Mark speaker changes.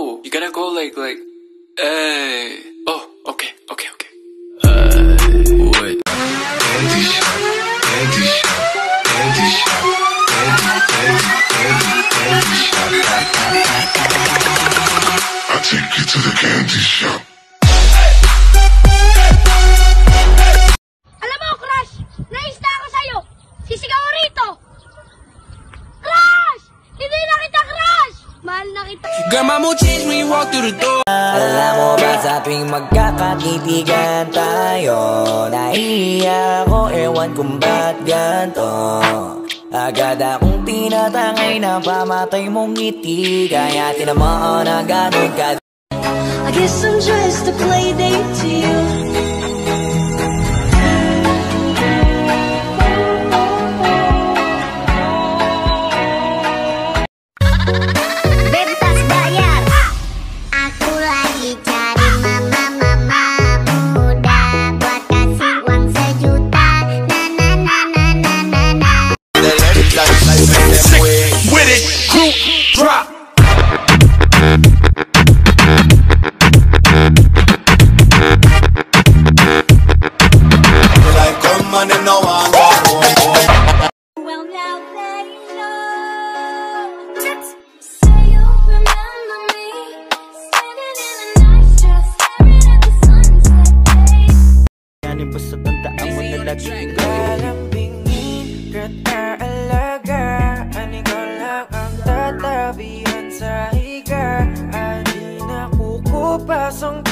Speaker 1: Oh, you gotta go like, hey. Oh, okay. Wait.
Speaker 2: Candy shop, candy shop, candy shop, candy shop. I'll take you to the candy shop.
Speaker 3: Alam mo, Crush! Naista ako sa'yo! Sisigaw rito! Crush! Hindi na kita, Crush! Mahal na kita!
Speaker 4: Girl, my mood change when you walk through the door.
Speaker 5: Alam mo ba sa tuwing magkakatitigan tayo, naiiyak ako, ewan kung ba't ganto. Agad akong tinatangay na pamatay mong ngiti, kaya tinamaan na ganun ka.
Speaker 6: I guess I'm just a playdate to you.
Speaker 3: Bebas bayar! Aku lagi cari mama muda buat kasih uang sejuta. Na.
Speaker 4: With it, group drop.
Speaker 2: Like come on and no one go.
Speaker 3: Well, now they know. Say you remember me, standing in a nice dress, staring at the sunset, babe.
Speaker 5: Yan yung basta tandaan mo na laging lalambingin kita alagaan, ikaw lang ang tatabihan sa higa. Ay di nakukupasang